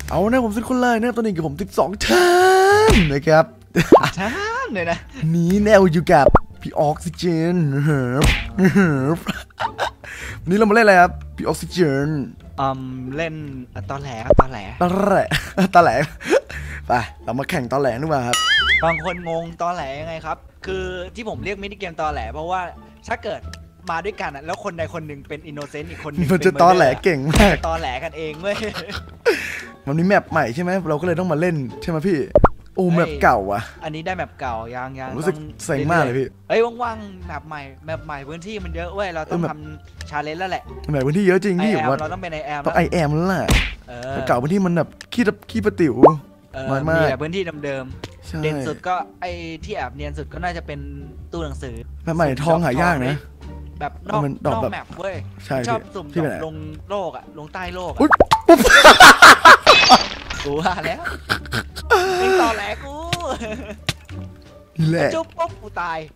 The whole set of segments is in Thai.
เอานะผมสุดคนเลยนะตอนนี้กับผม12ท่านนะครับท่านเลยนะนี้แนวอยู่กับพี่ออกซิเจนวันนี้เรามาเล่นอะไรครับพี่ออกซิเจนเล่นตอแหลไปเรามาแข่งตอแหลดีกว่าครับบางคนงงตอแหลยังไงครับคือที่ผมเรียกมินิเกมตอแหลเพราะว่าถ้าเกิดมาด้วยกันแล้วคนใดคนหนึ่งเป็นอินโนเซนต์อีกคนนึงมันจะตอแหลเก่งมากตอแหลกันเองเว้ยวันนี้แมปใหม่ใช่ไหมเราก็เลยต้องมาเล่นใช่ไหมพี่โอ้แมปเก่าอ่ะอันนี้ได้แมปเก่ายังรู้สึกเซ็งมากเลยพี่ว่างๆแมปใหม่พื้นที่มันเยอะเว้ยเราต้องทำชาเลนจ์แล้วแหละแมปพื้นที่เยอะจริงพี่ว่าเราต้องเป็นไอแอมแล้วแหละเก่าพื้นที่มันแบบขี้ประติ๋วมีแต่พื้นที่เดิมเด่นสุดก็ไอที่แอบเนียนสุดก็น่าจะเป็นตู้หนังสือแมปใหม่ทองหายากนะแบบนอกแมปเว้ยชอบสุ่มลงโลกอะลงใต้โลกกูว่าแล้วเป็นต่อแหลกูนี่แหละจุ๊บปุ๊บกูตาย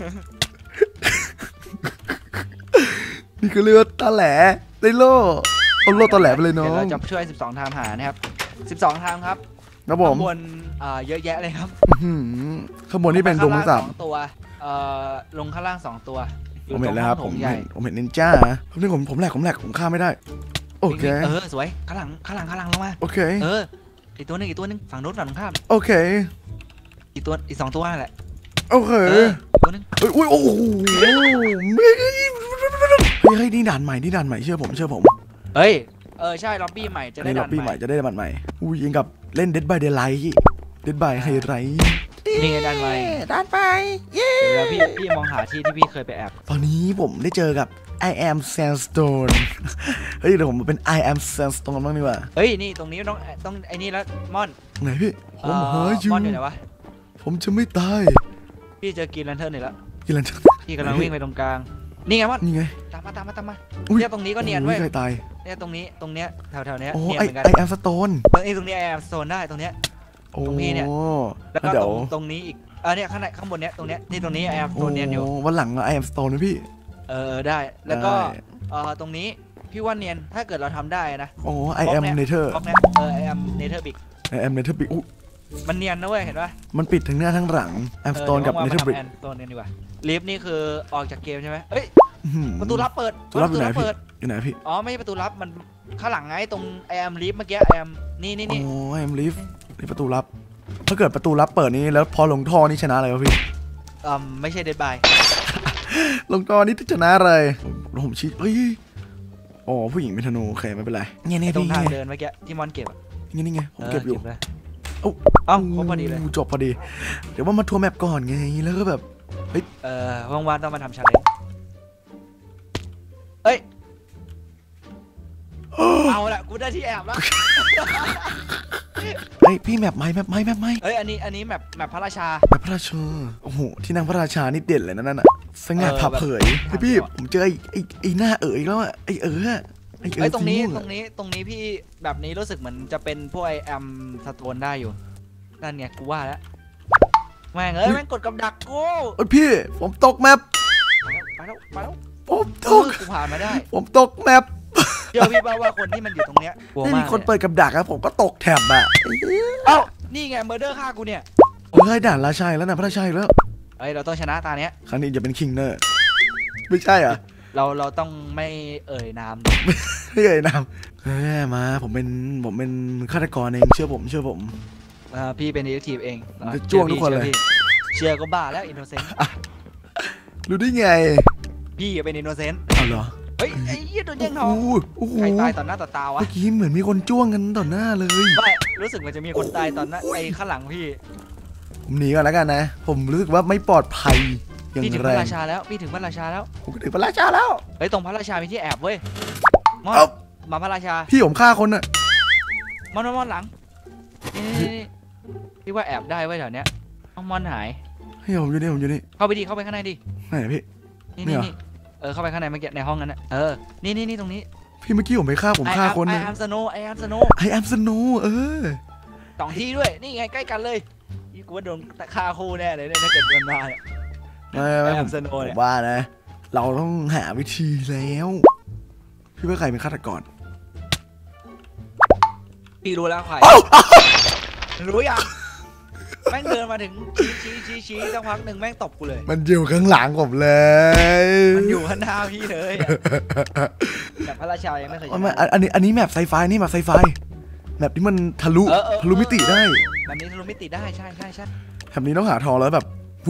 นี่ก็เรียกว่าตอแหลได้โล่เอาโล่ตอแหลไปเลยเนาะเราจะช่วย12ไทม์หานะครับ12ไทม์ครับข้างบนเยอะแยะเลยครับข้างบนนี่เป็นดวงทั้ง3 ตัวลงข้างล่าง2ตัวผมเห็นแล้วครับผมเห็นนินจานี่ผมแหลกผมฆ่าไม่ได้โอเคสวยข้างหลังลงมาโอเคอีกตัวนึงฝั่งโน้นฝั่งข้ามโอเคอีก2ตัวแหละโอเคตัวนึงอุ้ยโอ้โหเฮ้ยนี่ด่านใหม่เชื่อผมเฮ้ยใช่ล็อบบี้ใหม่จะได้ด่านใหม่อุ้ยยิงกับเล่น Dead by Daylight Dead by Daylight นี่ไงด่านใหม่เดี๋ยวพี่มองหาที่พี่เคยไปแอบตอนนี้ผมได้เจอกับ I am Sandstone เฮ้ยเดี๋ยวผมเป็น I am Sandstone บ้างดีกว่าเฮ้ยนี่ตรงนี้ต้องไอ้นี่แล้วม่อนไหนพี่ผมหาอยู่ม่อนอยู่ไหนวะผมจะไม่ตายพี่เจอกินแลนเทิร์นนี่แล้วกินแลนเทิร์นพี่กำลังวิ่งไปตรงกลางนี่ไงม่อนนี่ไงตามมาเนี่ยตรงนี้ก็เนียนเว้ยตายเนี่ยตรงนี้แถวเนี้ยเนียนเหมือนกัน I am Stone ตรงนี้ I am Stone ได้ตรงเนี้ยตรงพี่เนี่ยแล้วก็ตรงนี้อีกเนี่ยข้างบนเนี้ยตรงเนี้ยนี่ตรงนี้ I am Stone เนียนอยู่วันหลังI am Stone นะพี่ได้แล้วก็ตรงนี้พี่ว่าเนียนถ้าเกิดเราทำได้นะ I am Nether I am Nether Brick I am Nether Brick มันเนียนนะเว้ยเห็นป่ะมันปิดทั้งหน้าทั้งหลัง I am Stone กับ Nether Brick Stone เนี่ยดีกว่าลิฟต์นี่คือออกจากเกมใช่ไหมเอ้ยประตูลับเปิดอยู่ไหนพี่ไม่ใช่ประตูลับมันข้างหลังไงตรง I am Lift เมื่อกี้ I am นี่ I am Lift นี่ประตูลับถ้าเกิดประตูลับเปิดนี้แล้วพอลงท่อนี่ชนะเลยวะพี่ไม่ใช่เดดบายลงท่อนี่ชนะเลยผมชี้เฮ้ยผู้หญิงเป็นธนูโอเคไม่เป็นไรเนี่ยตรงทางเดินเมื่อกี้ที่มอนเก็บนี่ไงผมเก็บอยู่ครบพอดีเลยจบพอดีเดี๋ยวว่ามาทัวร์แมปก่อนไงแล้วก็แบบเฮ้ยว่างๆต้องมาทำชาเลนจ์เอ้ยเอาละกูได้ที่แอบแล้วเฮ้ยพี่แมปไหมเฮ้ยอันนี้แมปพระราชาโอ้โหที่นั่งพระราชานี่เด่นเลยนั่นน่ะสง่าผ่าเผยพี่ผมเจอไอ้หน้าแล้วอ่ะไอ้ตรงนี้พี่แบบนี้รู้สึกเหมือนจะเป็นพวกไอแอมสโตนได้อยู่นั่นไงกูว่าแล้วแม่งกดกับดักกูพี่ผมตกแมปไปแล้วผมตกกูผ่านมาได้ผมตกแมปเจอพี่บ้าว่าคนที่มันอยู่ตรงเนี้ยไม่มีคนเปิดกับดักอะผมก็ตกแถบอะนี่ไงเมอร์เดอร์ฆ่ากูเนี่ยด่านราชัยแล้วนะพระราชัยแล้วเราต้องชนะตาเนี้ยครั้งนี้จะเป็นคิงเนอร์ไม่ใช่อ่ะเราต้องไม่เอ่ยนามไม่เอ่ยนามมาผมเป็นฆาตกรเองเชื่อผมพี่เป็นดีเทคทีฟเองจะจ้วงทุกคนเลยเชื่อก็บ้าแล้วอินโนเซนต์รู้ได้ไงพี่เป็นอินโนเซนต์เอาเหรอเฮ้ยไอ้ยี่โดนแย่งทองใครตายต่อหน้าต่อตาวะเมื่อกี้เหมือนมีคนจ้วงกันต่อหน้าเลยไม่รู้สึกมันจะมีคนตายตอนนั้นไอ้ข้างหลังพี่ผมหนีก่อนแล้วกันนะผมรู้สึกว่าไม่ปลอดภัยอย่างแรงพี่ถึงพระราชาแล้วผมถึงพระราชาแล้วเฮ้ยตรงพระราชามีที่แอบเว้ยมาพระราชาพี่ผมฆ่าคนน่ะมอนหลังนี่พี่ว่าแอบได้ไว้แถวเนี้ยมอนหายให้ผมอยู่นี่เข้าไปข้างในดิไหนพี่นี่เข้าไปข้างในเมื่อกี้ในห้องนั้นน่ะนี่ตรงนี้พี่เมื่อกี้ผมฆ่าคนไอแอมสโน2 ที่ด้วยนี่ไงใกล้กันเลยกูว่าโดนฆ่าคู่แน่เลยถ้าเกิดมันมาเนี่ยไม่ผมว่านะเราต้องหาวิธีแล้วพี่ว่าใครเป็นฆาตกรพี่รู้แล้วใครรู้ยังแม่งเดินมาถึงชี้สักพักหนึ่งแม่งตบกูเลยมันอยู่ข้างหลังผมเลยมันอยู่ข้างหน้าพี่เลยแบบพระราชายังไม่เคยอันนี้แมปไซไฟนี่แมปไซไฟแมปที่มันทะลุมิติได้แบบนี้ทะลุมิติได้ใช่แบบนี้ต้องหาทองแล้วแบบ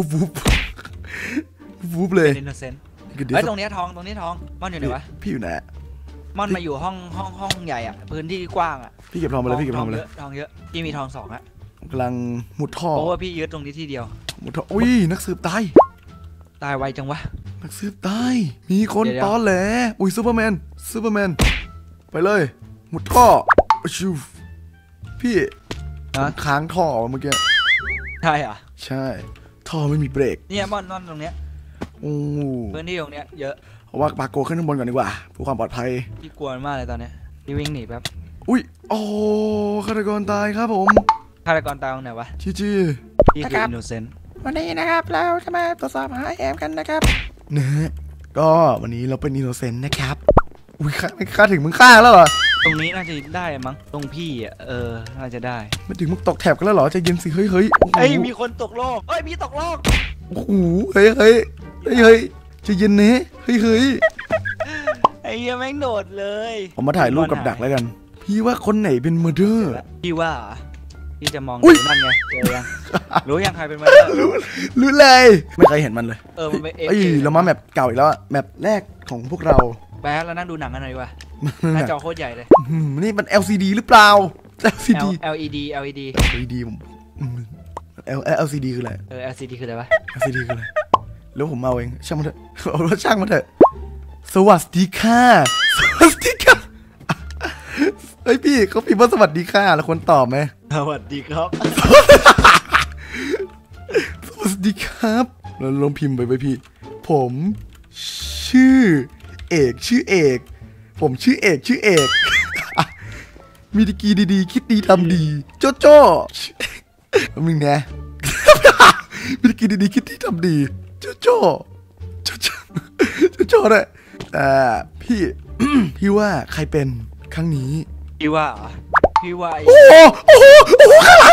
วุบเลยอินโนเซนต์ไอ้ตรงนี้ทองม่อนอยู่ไหนวะพี่อยู่ไหนม่อนมาอยู่ห้องใหญ่อ่ะพื้นที่กว้างอ่ะพี่เก็บทองมาเลยพี่เก็บทองมาเลยทองเยอะพี่มีทอง2อ่ะกำลังมุดท่อเพราะว่าพี่ยึดตรงนี้ที่เดียวมุดท่ออุ้ยนักสืบตายไวจังวะนักสืบตายมีคนตอนแหลอุ้ยซูเปอร์แมนไปเลยมุดท่อชิวพี่ค้างท่อเมื่อกี้ใช่อ่ะใช่ท่อไม่มีเบรกเนี่ยม่อนตรงเนี้ยโอ้พื้นที่ตรงเนี้ยเยอะเพราะว่าปาโกขึ้นข้างบนก่อนดีกว่าเพื่อความปลอดภัยพี่กลัวมากเลยตอนเนี้ยพี่วิ่งหนีแป๊บอุ้ยโอ้ฆาตกรตายครับผมฆาตกรตายตรงไหนวะพี่คืออินโนเซนต์วันนี้นะครับเราจะมาตรวจสอบหาแอมกันนะครับนะฮะก็วันนี้เราเป็นอินโนเซนต์นะครับอุ้ยฆ่าถึงมึงฆ่าแล้วเหรอตรงนี้น่าจะได้มั้งตรงพี่น่าจะได้ไม่ถึงมึงตกแถบกันแล้วเหรอใจเย็นสิเฮ้ยมีคนตกโลกพี่ตกโลกโอ้โหเฮ้ยใจเย็นเนะเฮ้ยไอ้ยังแม่งโดดเลยผมมาถ่ายรูปกับดักแล้วกันพี่ว่าคนไหนเป็นเมอร์เดอร์พี่ว่าพี่จะมองนั่นไงเจอยังรู้ยังใครเป็นเมอร์เดอร์รู้เลยไม่เคยเห็นมันเลยมันเป็นเรามาแมปเก่าอีกแล้วแมปแรกของพวกเราแป๊บแล้วนั่งดูหนังกันหน่อยดีกว่าหน้าจอโคตรใหญ่เลยนี่มัน LCD หรือเปล่า LED ผมLCD คืออะไร LCD คืออะไรวะ LCD คืออะไรแล้วผมเอาเองช่างมันเถอะเอาว่าช่างมันเถอะสวัสดีค่ะเฮ้ยพี่เขาพิมพ์ว่าสวัสดีค่ะแล้วคนตอบไหมสวัสดีครับสวัสดีครับเราลองพิมพ์ไปพี่ผมชื่อเอกผมชื่อเอกมีดีกีดีๆคิดดีทำดีโจ้มึงไงมีดีกีดีๆคิดดีทำดีโจ้เลยพี่ว่าใครเป็นครั้งนี้พี่ว่าโอ้โหข้างหลัง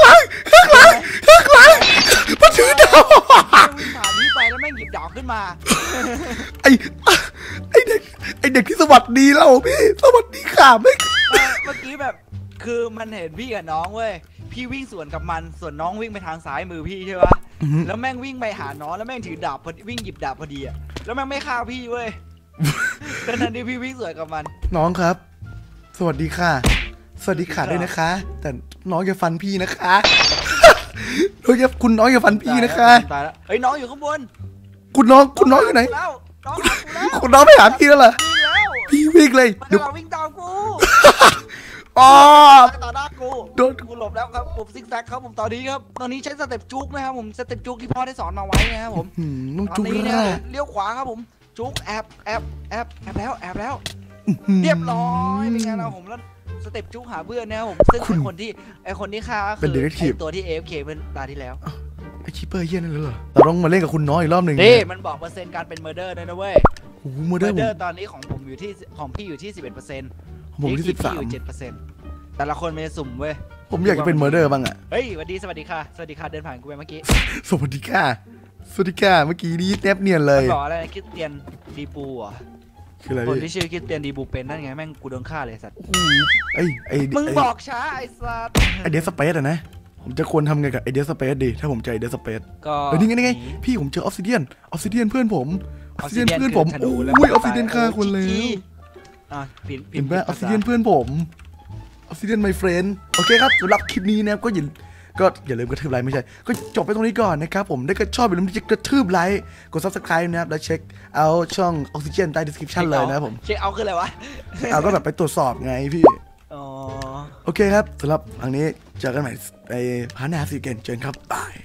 มันถือดาววิ่งผ่านพี่ไปแล้วแม่งหยิบดาวขึ้นมาไอเด็กที่สวัสดีเราพี่สวัสดีค่ะเมื่อกี้แบบคือมันเห็นพี่กับน้องเว้ยพี่วิ่งสวนกับมันส่วนน้องวิ่งไปทางซ้ายมือพี่ใช่ปะแล้วแม่งวิ่งไปหาน้องแล้วแม่งถือดาบวิ่งหยิบดาบพอดีอะแล้วแม่งไม่ฆ่าพี่เว้ยแต่ทันทีพี่วิ่งสวนกับมันน้องครับสวัสดีค่ะด้วยนะคะแต่น้องอย่าฟันพี่นะคะคุณน้องอย่าฟันพี่นะคะตายแล้วเฮ้ยน้องอยู่ข้างบนคุณน้องอยู่ไหนคุณน้องไม่หาพี่แล้วเหรอพี่วิ่งเลยเดี๋ยววิ่งตามกูอ๋อต่อหน้ากูหลบแล้วครับผมซิกแซกครับผมตอนนี้ใช้สเต็ปจุกนะครับผมสเต็ปจุกที่พ่อได้สอนมาไว้นะครับผมตอนนี้เนี่ยเลี้ยวขวาครับผมจุกแอบแล้วเรียบร้อยเป็นไงนะผมแล้วสเต็ปจุกหาเพื่อนนะครับผมซึ่งเป็นคนที่ฆ่าคือตัวที่ AFK เมื่อตาที่แล้วไอ้คิปเปอร์เฮี้ยนั่นเลยเหรอเราต้องมาเล่นกับคุณน้อยอีกรอบหนึ่งนี่มันบอกเปอร์เซ็นต์การเป็นเมอร์เดอร์นะเว้ยเมอร์เดอร์ตอนนี้ของพี่อยู่ที่ 11% ผมที่13 อยู่ 7%แต่ละคนมันจะสุ่มเว้ยผมอยากจะเป็นเมอร์เดอร์บ้างอ่ะเฮ้ยสวัสดีค่ะเดินผ่านกูไปเมื่อกี้สวัสดีค่ะเมื่อกี้นี้แนบเนียนเลยบอกอะไรคริสเตียนดีปูอ่ะคืออะไรคนที่ชื่อคริสเตียนดีปูเป็นนั่นไงแม่งกูโดนฆ่าเลยสัตว์มึงบอกช้าไอ้สัตว์ไอเดสสเปซอะนะผมจะควรทำไงกับไอเดสสเปซดีถ้าผมเจอไอเดสสเปซก็นี่ไงพี่ผมเจอออฟซิเดียนเพื่อนผมโอ้ยออฟซิเดียนฆ่าคนเลยเห็นไหมออฟซิเดียนเพื่อนผมออฟซิเดียน my friend โอเคครับสำหรับคลิปนี้นะก็อย่าลืมกระทืบไลค์ไม่ใช่ก็จบไปตรงนี้ก่อนนะครับผมถ้าชอบอย่าลืมที่จะกระทืบไลค์กด subscribe นะครับแล้วเช็คเอาช่องออกซิเจนใต้ description เลยนะครับผมเช็คเอาคืออะไรวะเอาก็แบบไปตรวจสอบไงพี่โอเคครับสำหรับครั้งนี้เจอกันใหม่ในพาร์ทหน้าสิเกนเจอกันครับบาย